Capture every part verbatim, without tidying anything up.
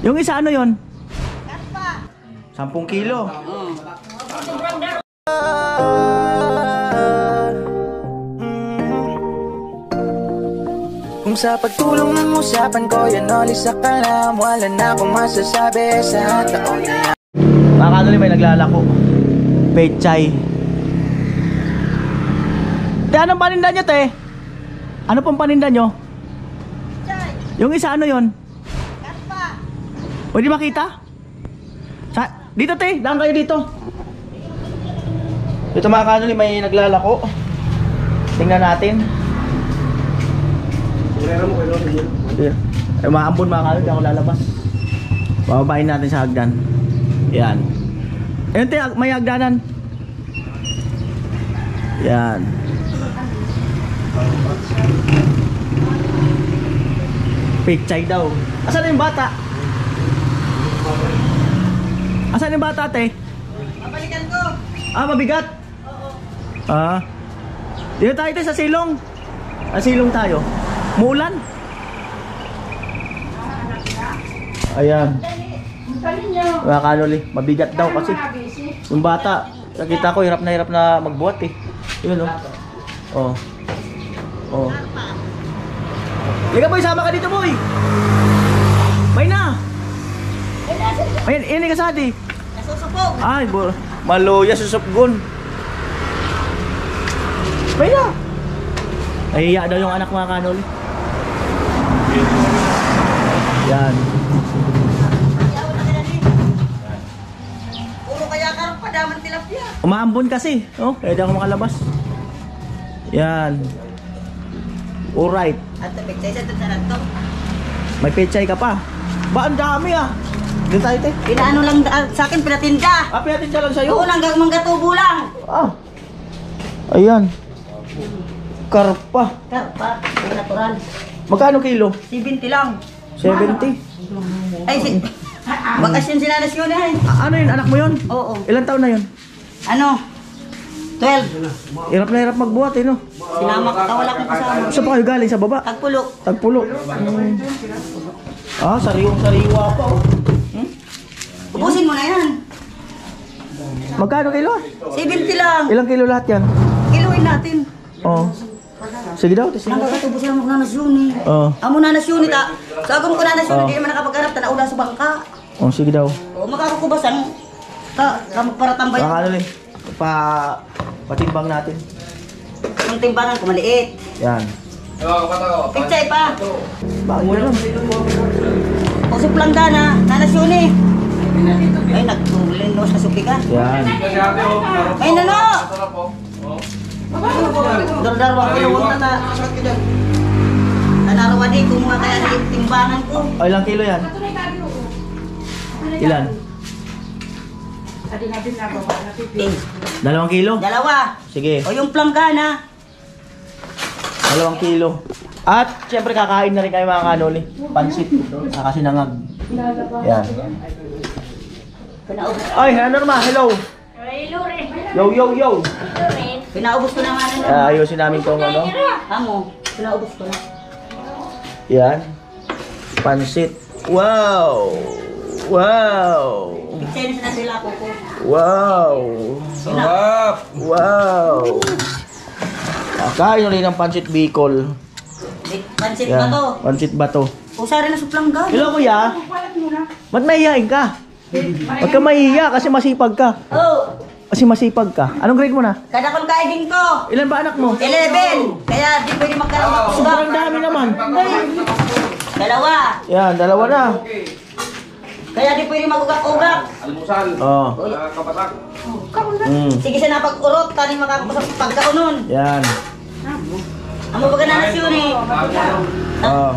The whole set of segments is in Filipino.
Yung isa ano yon? Sampung kilo. Hmm. Kung sa pagtulong ng usapan ko yan olis sa kanam, wala na akong masasabi sa taon na yan. Mga kanoli, may naglalako. Pechay. Te, anong paninda nyo, te? Ano pong paninda nyo? Yung isa ano yon? Pwede makita? Sa, dito, te, daan kayo dito. Dito mga kanoli, may naglalako. Tingnan natin. Ay, maambon mga kanoli, di ako lalabas. Bababain natin sa hagdan. Yan. Ayun, te, may hagdanan. Yan. Pechay daw. Asan yung bata? Asan yung bata, te? Babalikan ko. Ah, mabigat? Oo. Ah. Dito tayo, te, sa silong. Sa silong tayo. Muulan. Ayan. Mga kanoli, mabigat daw kasi. Yung bata, nakita ko hirap na hirap na magbuhat eh. Yun oh. Oh. Oh. Liga boy, sama ka dito boy. May na. Ayan, ini ka sa di. Nasusupog. Ay, maluya susupgon. May na. Nahiya daw yung anak mga kanoli. Yan. Puro kaya karang padaman tilapia. Umaambon kasi. Oh, kaya di ako makalabas. Yan. Alright. At pechay sa tutaran to. May pechay ka pa. Ba, ang dami ah. Dito tayo, te. Pinaano lang ah, sa akin, pinatinda. Ah, pinatin siya lang sa'yo. Oo, hanggang manggatubo lang. Ah. Ayan. Karpa. Karpa, natural. Magkano kilo? seventy lang. seventy. Ay, si... Bakasyon sila na siya eh. Ah, ano yun? Anak mo yun? Oo. Ilang taon na yun? Ano? twelve. Hirap na hirap magbuhat eh, no? Sinama ko, wala kong kasama. Saan pa kayo galing? Sa baba? Tagpulo. Tagpulo. Hmm. Ah, sariwang-sariwa pa oh. Hmm? Ubusin mo na yan. Magkano kilo? seventy lang. Ilang kilo lahat yan? Kiluin natin. Oh. Sige daw, sige daw. Nagkakatubo sila mo na nasyuni. Oh. Amo na nasyuni ta. Sagom ko na nasyuni, Oh. di naman nakapagharap, tanaula sa bangka. Oh, sige daw. O, makakukubasan. Ta, kamag para tambay. Baka ano eh. Pa... Patimbang natin. Yung timbangan ko maliit. Yan. Pichay pa. Bakit gano'n? Usip lang ka na, nanasyuni. Ay, nagtulinos na supi ka. Yan. May nano! Dardarwang kilawang na na. Nanarawan eh, kung mga kaya yung timbangan ko. O, ilang kilo yan? Ilan? Eh, Dalawang kilo? dalawa. Sige. O yung planggana. Dalawang kilo. At syempre kakain na rin kayo mga kanoli. Pansit. Nakasinangag. Yan. Pinaubos, Ay, ano naman? Hello. Yo, yo, yo. pinaubos ko naman. Ano? Uh, ayusin namin tong ano. Amo, pinaubos ko na. Yan. Pansit. Wow. Wow. Pichay na sila ko ko. Wow. Sarap. Wow. Kakain ulit ng pansit Bicol. Pansit Yan. ba to? Pansit bato. Usa rin na sa planggana. Hello kuya. Ba't mahihain ka? Huwag ka mahihiya kasi masipag ka. Oh, Kasi masipag ka. Anong grade mo na? kada kong kaiding ko. Ilan ba anak mo? eleven. Kaya di pwede magkaroon ng Sobrang kusga. dami naman. Dalawa. Yan, dalawa na. Kaya di pwede magugak-ugak. Almusal. Oh. Uh, kapatak. Mm. Sige siya napag-urot. Tani makakapasok pagkaunon. Yan. Amo baga na nasyon eh. Oh.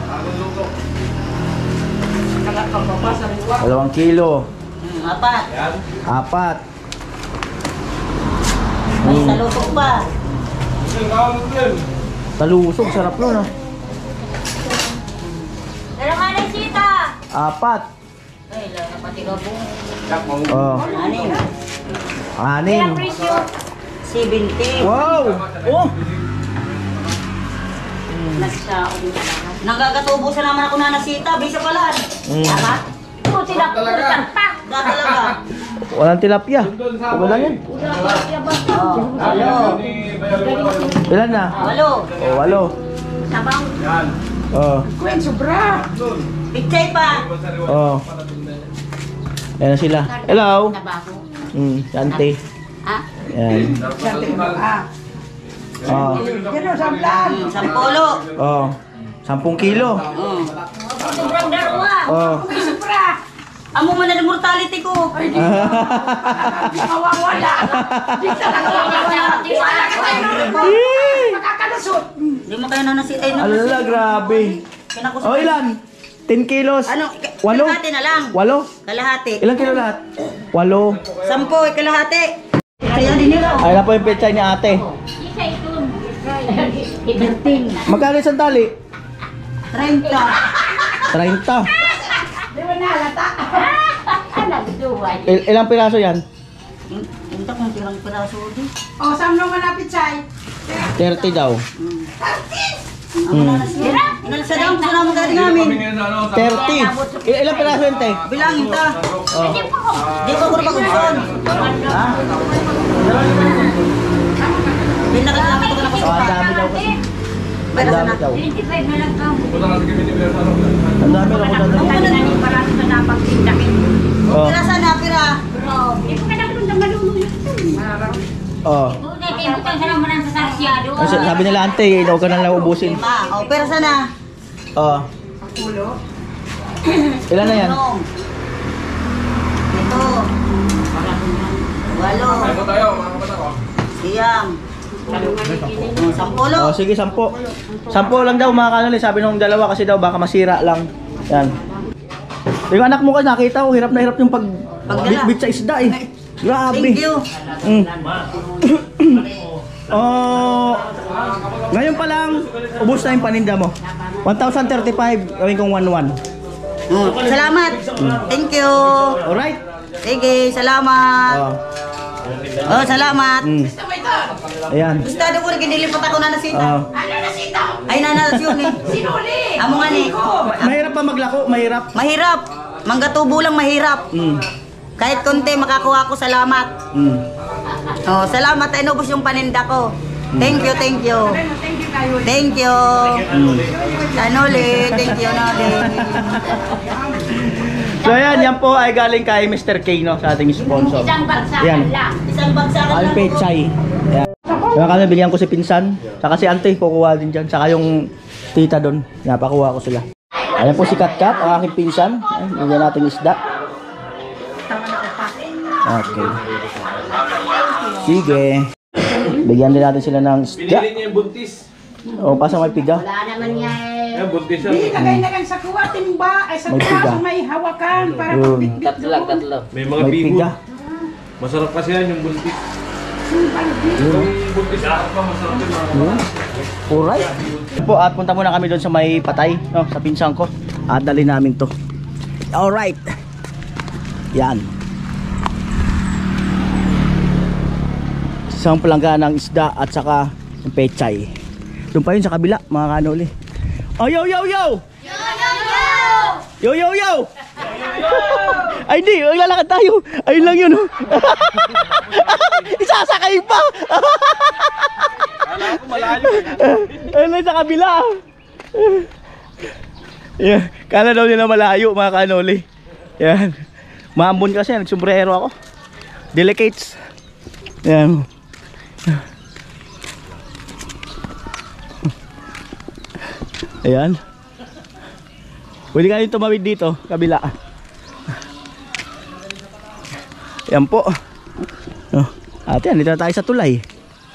Dalawang kilo. Hmm, apat. Apat. May Mm. salusok pa. Talusog, sarap nun ah. Dalawa na sita. Apat. Ay, lala pati ka po. Oh. Anim. Anim. Presyo. seventy. Wow. Oh. Nagkatubo sa naman ako na nasita. Bisa pala. Mm. Tama? Good. Dadalaga. Walang tilapia. Okay lang yan. Oh, walo. Ilan na? Walo. Oh, walo. Sabang. Oh. Kuen sobra. Pichay pa. Oh. Ayan na sila. Hello. Nabago. Hmm, Sante. Ha? Ayan. Oh. Hmm, Sampolo. Oh. Sampung kilo. Hmm. Sobrang darwa. Oh. Amo man na mortality ko. Ay, di mawawala. Di talaga mawawala. Di wala ka tayo. Makakalusot. Di mo kayo na nasi... Ay, Alala, grabe. Kinakusot. Oh, ilan? ten kilos. Ano? Walo? Kalahati na lang. Walo? Kalahati. Ilang kilo lahat? Walo. Sampo, kalahati. Kaya din nila. Ay na po yung pechay ni ate. Magkano isang tali? treinta. treinta. Di ba nalata? Il ilang piraso yan? Hindi kung tirang piraso din. O, saan nung malapit sa'y? thirty daw. Ang mga nasi. Inalasa daw, gusto naman galing namin. thirty. Il ilang piraso yan, te? Bilangin ta. Oh. Di ko ko napag-uson. Ha? Binakit namin ito ka Oh, ang dami daw kasi. Ang dami daw. Ang dami daw ko dadali. Oh. Pira sana, pira. Oh. Kasi sabi nila ante, daw ka nang naubusin. Ma, o, pira sana. Oh. Ilan na yan? Anong? Ito. Walo. Siyam. Oh, Sampulo. Oh, sige, sampo. Sampo lang daw mga kanali. Sabi nung dalawa kasi daw baka masira lang. Yan. Yung anak mo kasi nakita ko, hirap na hirap yung pag Pagdala. bit sa isda eh. Grabe. Thank you. Mm. Oh, ngayon pa lang, ubos na yung paninda mo. one thousand thirty-five, gawin kong one one. Oh, salamat. Thank you. Alright? Sige, salamat. Oh. Oh, salamat. Mm. Ayan. Gusto ko rin kinilipat ako na nasita. Oh. Ay, nanas yun eh. Sinuli. Amo nga ni. Mahirap pa maglako, mahirap. Mahirap. Manggatubo lang mahirap. Mm. Kahit konti makakuha ko, salamat. Mm. Oh, salamat. Ay, nubos yung paninda ko. Thank you, thank you. Thank you. Mm. Anoli, thank you, Noli. So ayan, yan po ay galing kay Mister K, no, sa ating sponsor. Isang bagsakan Yan. lang. Isang bagsakan lang. Alpe Chai. Ayan. Kaya kami bigyan ko si pinsan, saka si ante kukuha din dyan, saka yung tita doon. Napakuha ko sila. Ayan po si Katkat, ang aking pinsan. Ayan, bigyan natin isda. Okay. Sige. Bigyan din natin sila ng isda. Binili niya yung buntis. O, pasang may piga. Wala naman niya eh. Yan, buntis siya. Di, lagay na lang sa kuwa, timba. Ay, sa May kuwa, piga. may hawakan para Yun. pagbitbit doon. May mga May bihon. piga. Masarap kasi yan yung buntis. Yung buntis na pa, masarap yung mga Yun. Alright. Po, at punta muna kami doon sa may patay, no, sa pinsan ko. At dali namin to. Alright. Yan. Isang palangga ng isda at saka yung pechay. Doon pa yun sa kabila, mga kanoli. Oh, yo, yo, yo! Yo, yo, yo! Ay, di, maglalakad tayo. Ayun lang yun, oh. Isasakay pa! Kala ko malayo. Ayun lang sa kabila. Yeah, kala daw nila malayo, mga kanoli. Yan. Maambon kasi, nagsombrero ako. Delicates. Yan. Ayan. Pwede ka rin tumawid dito, kabila. Yan po. Oh, ate, andito na tayo sa tulay.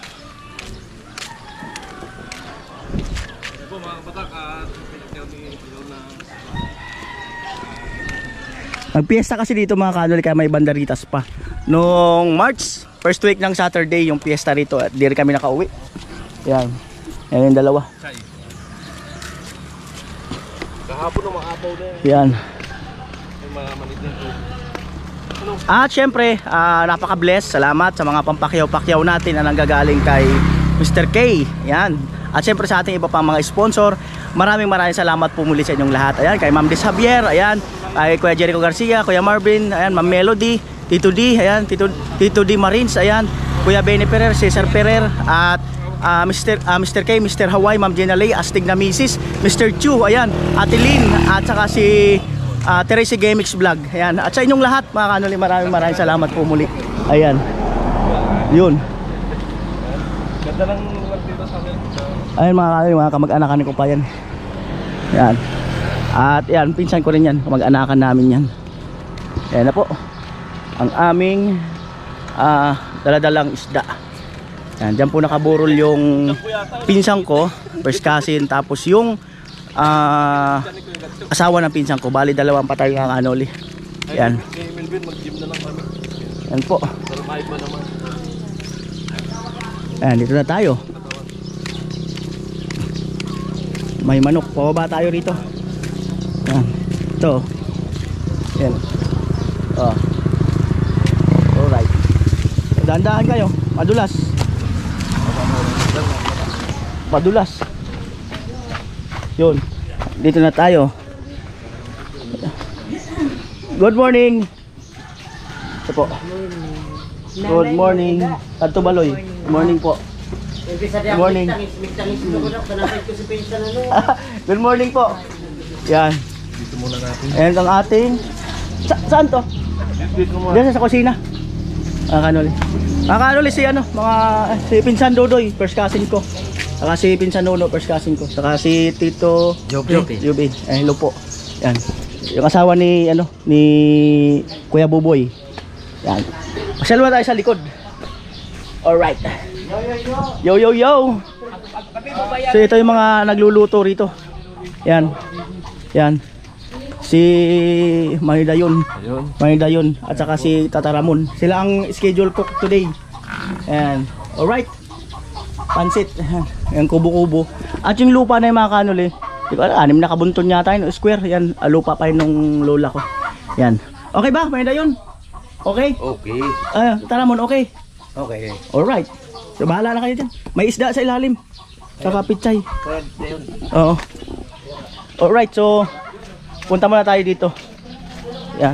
Magpiesta kasi dito mga kanoli, kaya may banderitas pa. Noong March, first week ng Saturday, yung piesta rito at di rin kami nakauwi. Yan. Yan yung dalawa. Kahapon na makapaw na yun. Yan. Yung mga manid na ito. At syempre, uh, napaka-bless. Salamat sa mga pampakyaw-pakyaw natin na nanggagaling kay Mister K. Yan. At syempre sa ating iba pang mga sponsor, maraming maraming salamat po muli sa inyong lahat. Ayan, kay Ma'am Des Javier, ayan, Kay Kuya Jericho Garcia, Kuya Marvin, ayan, Ma'am Melody, Tito D, ayan, Tito, Tito D Marines, ayan, Kuya Benny Ferrer, Cesar Ferrer, at uh, Mister Uh, Mister K, Mister Hawaii, Ma'am Jenna Lay, Astig na Misis, Mister Chu, ayan, Ate Lynn, at saka si uh, Teresa Gamix Vlog, ayan, at sa inyong lahat mga kanoli, maraming maraming salamat po muli, ayan, yun. Ganda ng lugar dito sa amin. Ayun mga kanoli, mga kamag-anakan ko pa yan, ayan, at yan, pinsan ko rin yan, kamag-anakan namin yan, ayan na po ang aming uh, daladalang isda. Yan, dyan po nakaburol yung pinsang ko, first cousin, tapos yung uh, asawa ng pinsang ko, bali dalawang patay ng anoli. Yan. Kay Melvin, mag-gym na lang kami. Yan po. Survive pa naman. Yan, dito na tayo. May manok, pababa tayo rito. Yan. Ito. Yan. Oh. Alright. Dahan-dahan kayo, madulas. Madulas. Yun. Dito na tayo. Good morning. Ito po. Good morning. Adto Baloy. Good morning po. Good morning. Good morning po. Yan. Dito muna natin. Ayan ang ating Sa saan to? Dito muna. Diyan sa kusina. Mga kanoli. Mga kanoli si ano, mga si Pinsan Dodoy, first cousin ko. Saka si Pinsan Nono, first cousin ko. Saka si Tito Joby. Joby. Eh, hello po. Yan. Yung asawa ni ano, ni Kuya Buboy. Yan. Pasyalwa tayo sa likod. Alright. Yo yo yo. So ito yung mga nagluluto rito. Yan. Yan. Si Manidayon. Ayun. Manidayon at saka si Tata Ramon. Sila ang schedule cook today. Ayan. Alright. Pansit. Ayan, kubo-kubo. At yung lupa na yung mga kanol eh. Di ko alam, anim na kabunton yata yun. Square. Yan. Lupa pa yun nung lola ko. Yan. Okay ba? Manidayon? Okay? Okay. Ah, Tata Ramon, okay? Okay. Alright. So bahala na kayo dyan. May isda sa ilalim. Saka pichay. Oo. Alright, so punta muna tayo dito. Yan.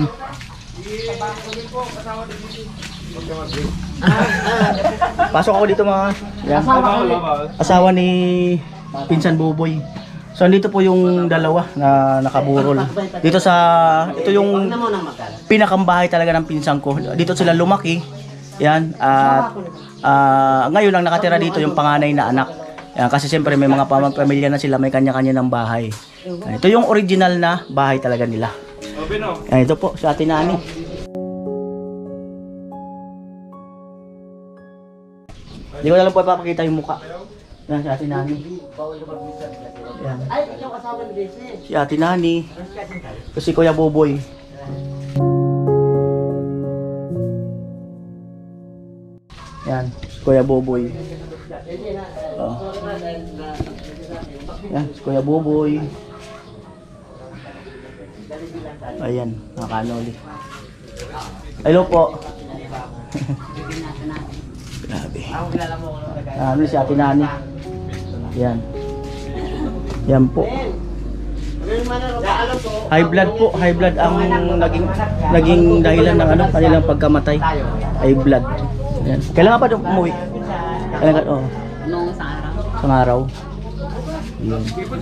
Pasok ako dito mga yan. Asawa ni Pinsan Buboy. So dito po yung dalawa na nakaburol. Dito sa ito yung pinakambahay talaga ng pinsan ko. Dito sila lumaki. Yan. At uh, ngayon lang nakatira dito yung panganay na anak. Yan, kasi siyempre may mga pamilya na sila, may kanya-kanya ng bahay. Yan, ito yung original na bahay talaga nila. Yan, ito po, sa atin nani. Hindi ko na lang po ipapakita yung mukha. Yan, si atin nani. Yan. Si atin nani. Kasi Kuya Boboy. Yan, Kuya Boboy. Oh. Yan, Kuya Boboy. Ayan, mga kanoli. Hello po. Grabe. Ano si Ate Nani? Yan. Yan po. High blood po, high blood ang naging naging dahilan ng ano, kanilang pagkamatay. High blood. Yan. Kailangan pa doon umuwi. Kailangan, oh. Noong isang araw. Isang araw. Yun.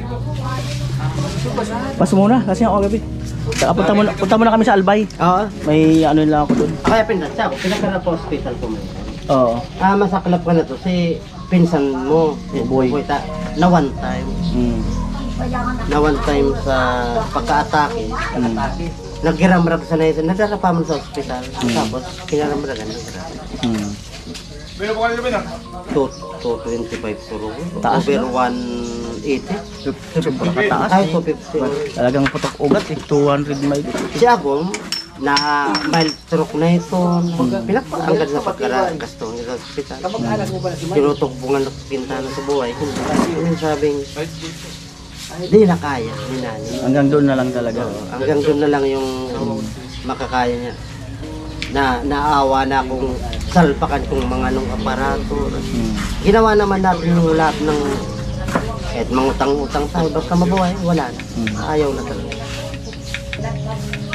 Pas muna, kasi ako gabi. Saka punta muna, punta muna kami sa Albay. Oo. May ano lang ako doon. Kaya pinasa, pinaka po hospital ko man. Oo. Ah, masaklap ka na to si pinsan mo, si Buboy. Buboy ta, na one time. Mm. Na one time sa pagka-atake. Mm. Naghiramrag sa na ito, nadarapa mo sa hospital. Tapos, kinaramragan ng grabe. Mm. two twenty-five puro. Taas Over na? one eighty. Sobra kataas Ay, eh. two fifty. Talagang putok ugat eh. two hundred may Si Agom, na mild stroke na ito. Pinagpaanggan sa pagkaragas to sa hospital. Tinutukbungan ng pintana sa buhay. Yung sabing, di na kaya ni Nani. Hanggang doon na lang talaga. Hanggang doon na lang yung makakaya niya. Na naawa na akong salpakan kong mga nung aparato. Mm. Ginawa naman natin yung lahat ng kahit mangutang-utang tayo, basta mabuhay, wala na. Mm. Ayaw na talaga.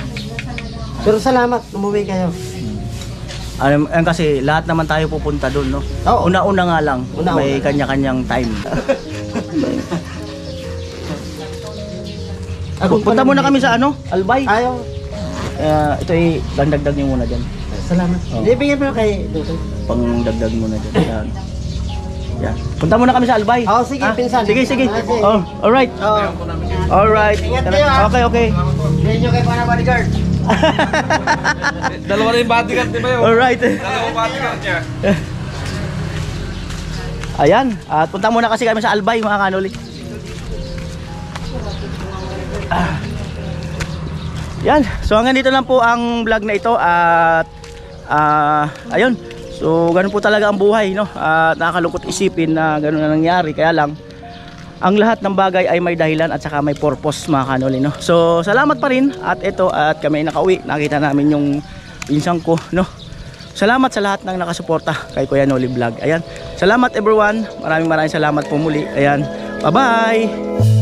Pero salamat, umuwi kayo. Ano, yan kasi lahat naman tayo pupunta doon, no? Oo. Una-una nga lang, Una-una. may kanya-kanyang time. Ako Punta muna kami sa ano, Albay. Ayaw. Uh, ito ay dagdag niyo muna dyan. Salamat. Oo. Hindi, bigyan mo kay Duterte. Pang dagdag muna dyan. Yan. Yan. Punta muna kami sa Albay. Oo, sige, pinsan. Sige, sige. Ah, sige. Oh, alright. Oo. Alright. Ingat kayo, ah. Okay, okay. Bigyan nyo kay para bodyguard. Dalawa na yung bodyguard, di ba yun? Alright. Dalawang bodyguard niya. Ayan. At punta muna kasi kami sa Albay, mga kanoli. Ah. Yan. So hanggang dito lang po ang vlog na ito at ah, ayun. So ganun po talaga ang buhay, no? At nakakalungkot isipin na ganun na nangyari. Kaya lang ang lahat ng bagay ay may dahilan at saka may purpose, mga kanoli, no? So salamat pa rin at ito at kami ay nakauwi. Nakita namin yung pinsang ko, no? Salamat sa lahat ng nakasuporta kay Kuya Noli Vlog. Ayan. Salamat everyone. Maraming maraming salamat po muli. Ayan. Bye-bye.